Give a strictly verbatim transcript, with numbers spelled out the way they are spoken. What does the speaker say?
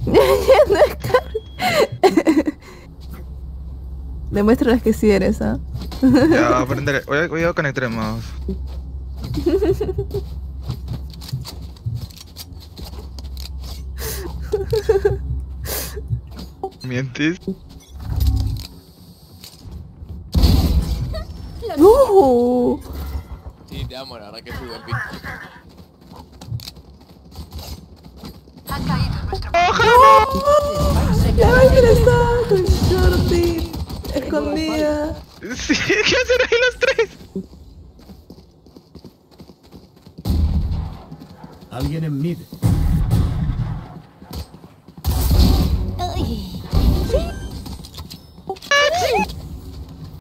No es Carrie. Demuéstrales que sí eres, ¿ah? Ya, aprender. Voy a, voy a conectar el mouse. ¿Mientes? ¡Uh! Sí, te amo, la verdad que fui buen pick. La Viper está con Shorty, escondida. Sí, ¿qué hacen ahí los tres? Alguien en mid.